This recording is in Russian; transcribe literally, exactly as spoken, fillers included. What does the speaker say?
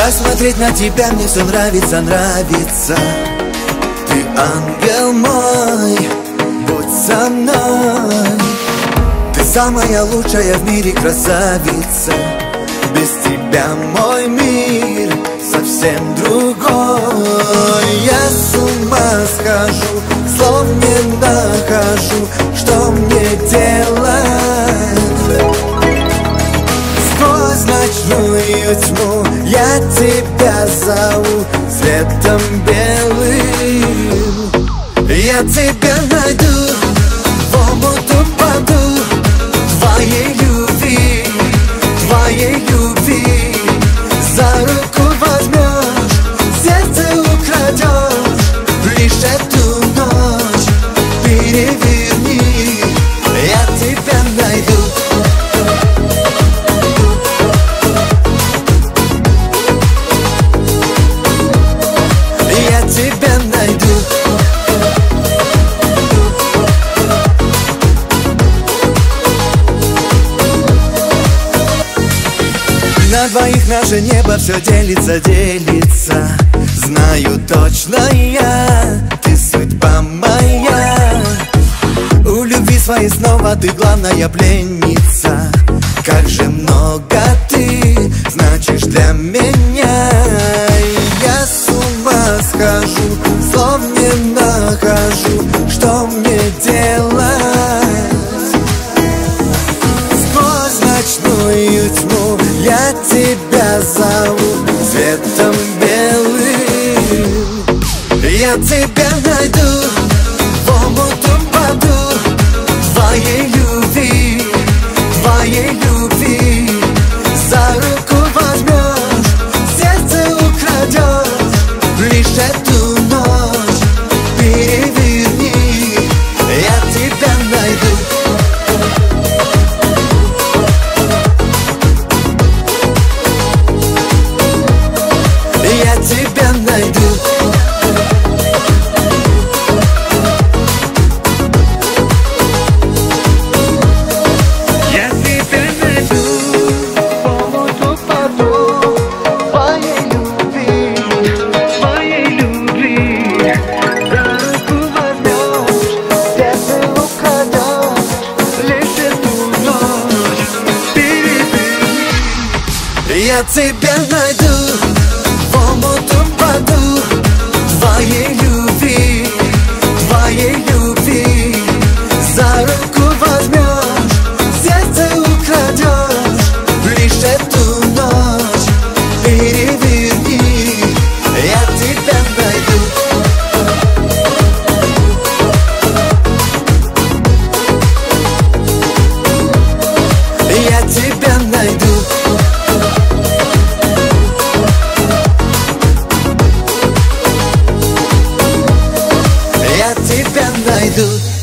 Как смотреть на тебя, мне все нравится, нравится. Ты ангел мой, будь со мной. Ты самая лучшая в мире красавица. Без тебя мой мир совсем другой. Я с ума схожу, слов не нахожу, что мне делать. Сквозь ночную тьму я тебя зову светом белым. Я тебя найду, в омут упаду твоей любви, твоей любви. За руку возьмешь, сердце украдешь, лишь эту ночь переверни. Я тебя найду. Я тебя найду. На двоих наше небо все делится, делится. Знаю точно я, ты судьба моя. У любви своей снова ты главная пленница. Как же много ты значишь для меня. Я с ума схожу, слов не нахожу, что мне делать. Сквозь ночную тьму я тебя зову светом белым. Я тебя найду, в омут упаду твоей любви, твоей любви. За руку возьмешь, сердце украдешь, лишь эту ночь переверни. Я тебя найду. Я тебя найду. Я тебя найду, в омут упаду твоей любви, твоей любви. За руку возьмешь, сердце украдешь, лишь эту ночь переверни. Я тебя найду, в омут упаду твоей любви, твоей любви. За руку возьмешь, сердце украдешь, лишь эту ночь переверни. Я тебя найду. Я тебя найду. Я тебя найду.